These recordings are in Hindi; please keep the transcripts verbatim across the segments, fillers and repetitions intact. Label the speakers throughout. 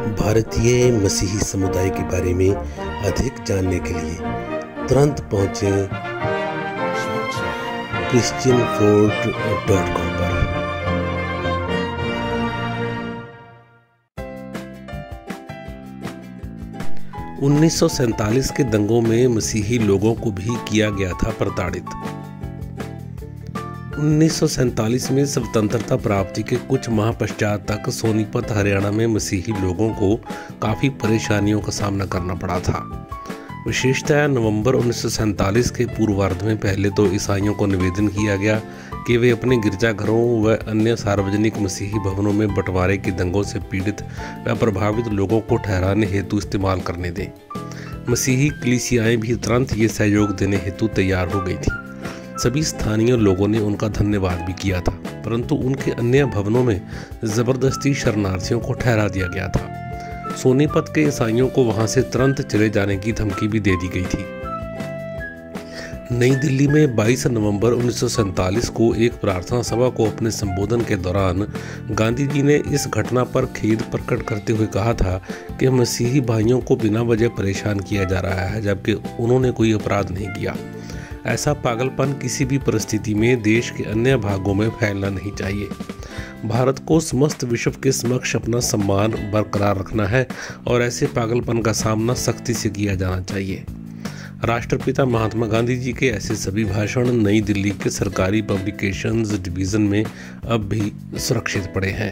Speaker 1: भारतीय मसीही समुदाय के बारे में अधिक जानने के लिए तुरंत पहुंचें क्रिश्चियन फोर्ट डॉट कॉम पर। उन्नीस सौ सैंतालीस के दंगों में मसीही लोगों को भी किया गया था प्रताड़ित। उन्नीस सौ सैंतालीस में स्वतंत्रता प्राप्ति के कुछ माह पश्चात तक सोनीपत हरियाणा में मसीही लोगों को काफ़ी परेशानियों का सामना करना पड़ा था। विशेषतः नवंबर उन्नीस सौ सैंतालीस के पूर्वार्ध में पहले तो ईसाइयों को निवेदन किया गया कि वे अपने गिरजाघरों व अन्य सार्वजनिक मसीही भवनों में बंटवारे के दंगों से पीड़ित व प्रभावित लोगों को ठहराने हेतु इस्तेमाल करने दें। मसीही कलीसियाएं भी तुरंत ये सहयोग देने हेतु तैयार हो गई थी। सभी स्थानीय लोगों ने उनका धन्यवाद भी किया था, परंतु उनके अन्य भवनों में जबरदस्ती शरणार्थियों को ठहरा दिया गया था। सोनीपत के ईसाइयों को वहां से तुरंत चले जाने की धमकी भी दे दी गई थी। नई दिल्ली में बाईस नवंबर उन्नीस सौ सैंतालीस को एक प्रार्थना सभा को अपने संबोधन के दौरान गांधी जी ने इस घटना पर खेद प्रकट करते हुए कहा था कि मसीही भाइयों को बिना वजह परेशान किया जा रहा है, जबकि उन्होंने कोई अपराध नहीं किया। ऐसा पागलपन किसी भी परिस्थिति में देश के अन्य भागों में फैलना नहीं चाहिए। भारत को समस्त विश्व के समक्ष अपना सम्मान बरकरार रखना है और ऐसे पागलपन का सामना सख्ती से किया जाना चाहिए। राष्ट्रपिता महात्मा गांधी जी के ऐसे सभी भाषण नई दिल्ली के सरकारी पब्लिकेशंस डिवीज़न में अब भी सुरक्षित पड़े हैं।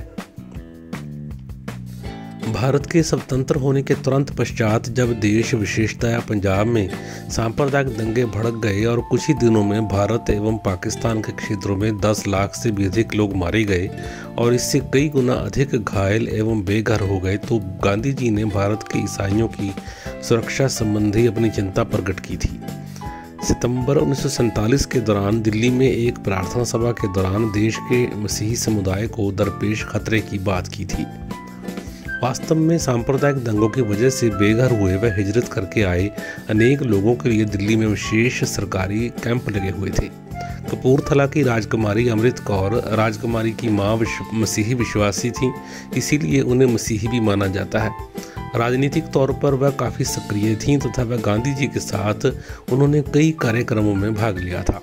Speaker 1: भारत के स्वतंत्र होने के तुरंत पश्चात जब देश विशेषतः पंजाब में सांप्रदायिक दंगे भड़क गए और कुछ ही दिनों में भारत एवं पाकिस्तान के क्षेत्रों में दस लाख से भी अधिक लोग मारे गए और इससे कई गुना अधिक घायल एवं बेघर हो गए, तो गांधी जी ने भारत के ईसाइयों की सुरक्षा संबंधी अपनी चिंता प्रकट की थी। सितंबर उन्नीस सौ सैंतालीस के दौरान दिल्ली में एक प्रार्थना सभा के दौरान देश के मसीही समुदाय को दरपेश खतरे की बात की थी। वास्तव में सांप्रदायिक दंगों की वजह से बेघर हुए व हिजरत करके आए अनेक लोगों के लिए दिल्ली में विशेष सरकारी कैंप लगे हुए थे। कपूरथला की राजकुमारी अमृत कौर राजकुमारी की मां मसीही विश्वासी थीं, इसीलिए उन्हें मसीही भी माना जाता है। राजनीतिक तौर पर वह काफ़ी सक्रिय थीं तथा वह गांधी जी के साथ उन्होंने कई कार्यक्रमों में भाग लिया था।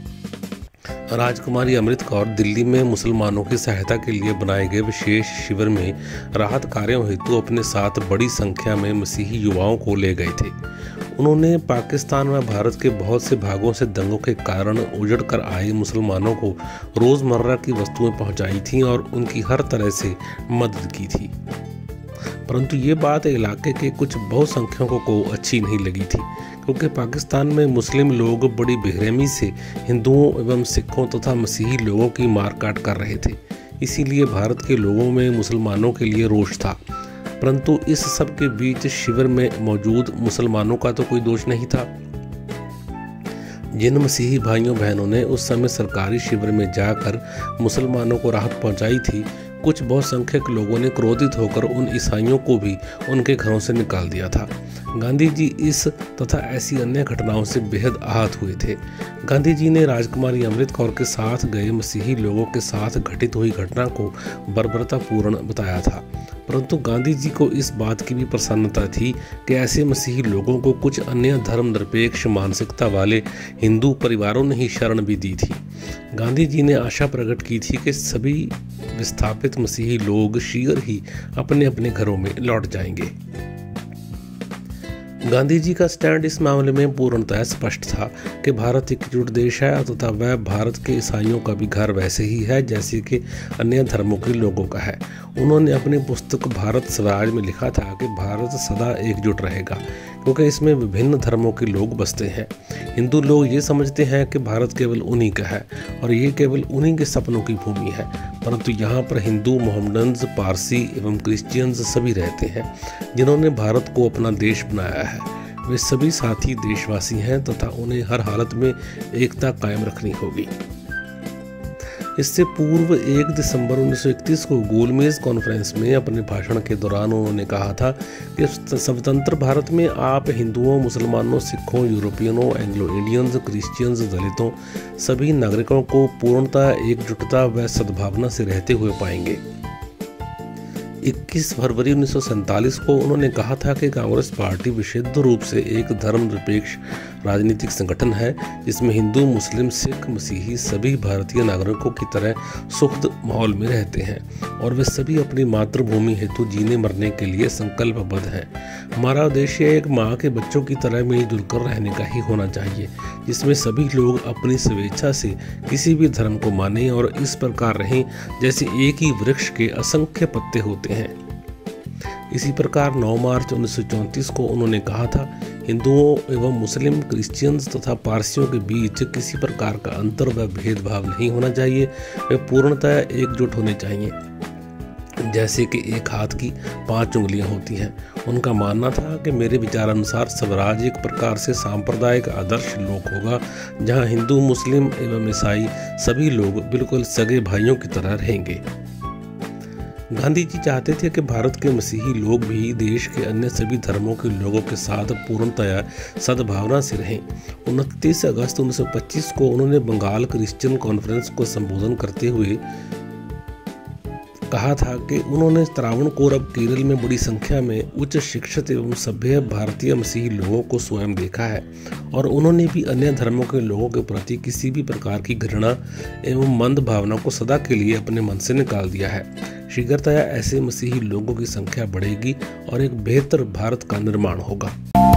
Speaker 1: राजकुमारी अमृत कौर दिल्ली में मुसलमानों की सहायता के लिए बनाए गए विशेष शिविर में राहत कार्यों हेतु अपने साथ बड़ी संख्या में मसीही युवाओं को ले गए थे। उन्होंने पाकिस्तान व भारत के बहुत से भागों से दंगों के कारण उजड़ कर आए मुसलमानों को रोज़मर्रा की वस्तुएं पहुंचाई थीं और उनकी हर तरह से मदद की थी। परंतु ये बात इलाके के कुछ बहुसंख्यकों को अच्छी नहीं लगी थी, क्योंकि पाकिस्तान में मुस्लिम लोग बड़ी बेरहमी से हिंदुओं एवं सिखों तथा मसीही लोगों की मारकाट कर रहे थे। इसीलिए भारत के लोगों में मुसलमानों के लिए रोष था। परंतु इस सब के बीच शिविर में मौजूद मुसलमानों का तो कोई दोष नहीं था। जिन मसीही भाइयों बहनों ने उस समय सरकारी शिविर में जाकर मुसलमानों को राहत पहुंचाई थी, कुछ बहुसंख्यक लोगों ने क्रोधित होकर उन ईसाइयों को भी उनके घरों से निकाल दिया था। गांधी जी इस तथा ऐसी अन्य घटनाओं से बेहद आहत हुए थे। गांधी जी ने राजकुमारी अमृत कौर के साथ गए मसीही लोगों के साथ घटित हुई घटना को बर्बरतापूर्ण बताया था, परंतु गांधी जी को इस बात की भी प्रसन्नता थी कि ऐसे मसीही लोगों को कुछ अन्य धर्मनिरपेक्ष मानसिकता वाले हिंदू परिवारों ने ही शरण भी दी थी। गांधी जी ने आशा प्रकट की थी कि सभी विस्थापित मसीही लोग शीघ्र ही अपने अपने घरों में लौट जाएंगे। गांधी जी का स्टैंड इस मामले में पूर्णतः स्पष्ट था कि भारत एकजुट देश है तथा वह भारत के ईसाइयों का भी घर वैसे ही है जैसे कि अन्य धर्मों के लोगों का है। उन्होंने अपनी पुस्तक भारत स्वराज में लिखा था कि भारत सदा एकजुट रहेगा, क्योंकि इसमें विभिन्न धर्मों के लोग बसते हैं। हिंदू लोग ये समझते हैं कि भारत केवल उन्हीं का है और ये केवल उन्हीं के सपनों की भूमि है, परंतु यहाँ पर हिंदू, मोहम्मडन्स, पारसी एवं क्रिश्चियंस सभी रहते हैं जिन्होंने भारत को अपना देश बनाया है। वे सभी साथी देशवासी हैं तथा उन्हें हर हालत में एकता कायम रखनी होगी। इससे पूर्व एक दिसंबर उन्नीस सौ इकतीस को गोलमेज कॉन्फ्रेंस में अपने भाषण के दौरान उन्होंने कहा था कि स्वतंत्र भारत में आप हिंदुओं, मुसलमानों, सिखों, यूरोपियनों, एंग्लो इंडियंस, क्रिश्चियंस, दलितों सभी नागरिकों को पूर्णतः एकजुटता व सद्भावना से रहते हुए पाएंगे। इक्कीस फरवरी उन्नीस सौ सैंतालीस को उन्होंने कहा था कि कांग्रेस पार्टी विशुद्ध रूप से एक धर्मनिरपेक्ष राजनीतिक संगठन है जिसमें हिंदू, मुस्लिम, सिख, मसीही सभी भारतीय नागरिकों की तरह सुखद माहौल में रहते हैं और वे सभी अपनी मातृभूमि हेतु जीने मरने के लिए संकल्पबद्ध हैं। हमारा उद्देश्य एक माँ के बच्चों की तरह मिलजुल कर रहने का ही होना चाहिए, जिसमें सभी लोग अपनी स्वेच्छा से किसी भी धर्म को मानें और इस प्रकार रहें जैसे एक ही वृक्ष के असंख्य पत्ते होते हैं। इसी प्रकार नौ मार्च उन्नीस सौ चौंतीस को उन्होंने कहा था, हिंदुओं एवं मुस्लिम, क्रिश्चियंस तथा पारसियों के बीच किसी प्रकार का अंतर व भेदभाव नहीं होना चाहिए। वे पूर्णतः एकजुट होने चाहिए, जैसे कि एक हाथ की पांच उंगलियां होती हैं। उनका मानना था कि मेरे विचारानुसार स्वराज एक प्रकार से सांप्रदायिक आदर्श लोक होगा, जहां हिंदू, मुस्लिम एवं ईसाई सभी लोग बिल्कुल सगे भाइयों की तरह रहेंगे। गांधी जी चाहते थे कि भारत के मसीही लोग भी देश के अन्य सभी धर्मों के लोगों के साथ पूर्णतया सद्भावना से रहें। उनतीस अगस्त उन्नीस सौ पच्चीस को उन्होंने बंगाल क्रिश्चियन कॉन्फ्रेंस को संबोधन करते हुए कहा था कि उन्होंने त्रावणकोर अब केरल में बड़ी संख्या में उच्च शिक्षित एवं सभ्य भारतीय मसीही लोगों को स्वयं देखा है और उन्होंने भी अन्य धर्मों के लोगों के प्रति किसी भी प्रकार की घृणा एवं मंद भावना को सदा के लिए अपने मन से निकाल दिया है। शीघ्रतया ऐसे मसीही लोगों की संख्या बढ़ेगी और एक बेहतर भारत का निर्माण होगा।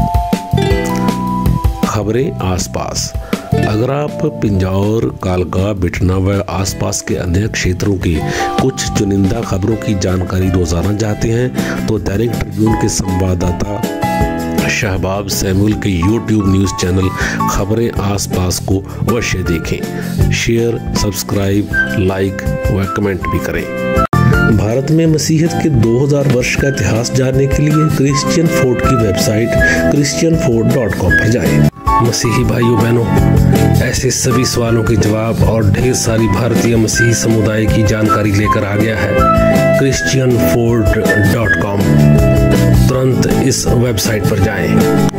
Speaker 1: खबरें आसपास। अगर आप पिंजौर, कालका, बिठना व आसपास के अन्य क्षेत्रों की कुछ चुनिंदा खबरों की जानकारी रोजाना चाहते हैं तो दैनिक ट्रिब्यून के संवाददाता शहबाब सैमुअल के यूट्यूब न्यूज़ चैनल खबरें आसपास को अवश्य देखें। शेयर, सब्सक्राइब, लाइक व कमेंट भी करें। भारत में मसीहत के दो हज़ार वर्ष का इतिहास जानने के लिए क्रिश्चियन फोर्ट की website Christian Fort dot com पर जाएं। मसीही भाइयों बहनों, ऐसे सभी सवालों के जवाब और ढेर सारी भारतीय मसीही समुदाय की जानकारी लेकर आ गया है क्रिश्चियन फोर्ट डॉट कॉम। तुरंत इस वेबसाइट पर जाएं।